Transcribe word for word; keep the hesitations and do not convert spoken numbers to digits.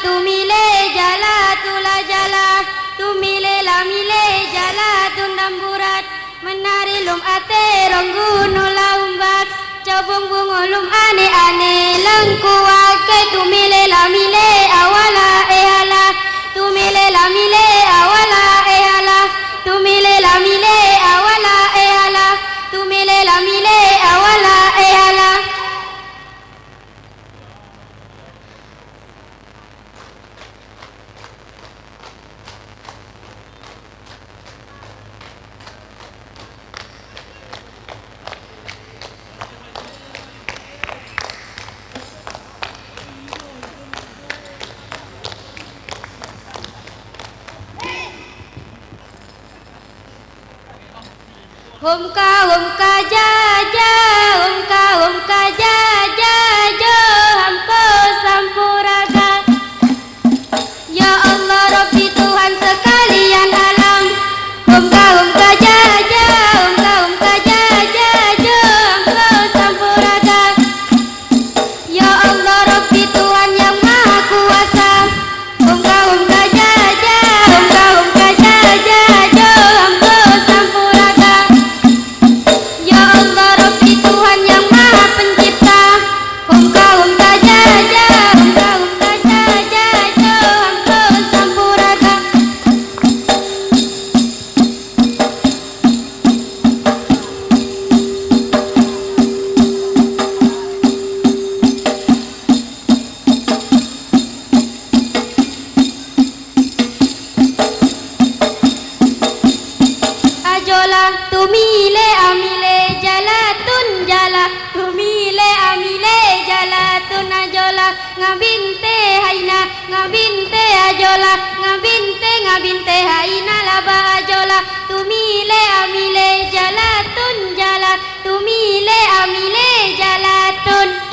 tumile jala tula jala tumile lamile jala tundamburat menari lum ate ronggunu laumbat cabung bungulum ane ane lengkuwa ke tumile lamile awala ehala tumile lamile awala ehala tumile lamile awala ehala tumile lamile awala ehala. Humka humka jaja humka humka jaja jo hampo sampuraga ya Allah Rabbi Tuhan sekalian alam humka humka jaja humka humka jaja jo hampo sampuraga ya Allah Rabbi Tuhan yang maha kuasa humka humka jaja humka humka jaja jo hampo sampuraga ya Allah Rabbi Tuhan yang maha pencipta humka humka jaja humka humka jaja jo hampo sampuraga ajola tumile amile jalatun jala tumile amile jalatun ajola ngabinte haina ngabinte ajola ngabinte ngabinte haina laba ajola tumile amile jalatun jala tumile amile jalatun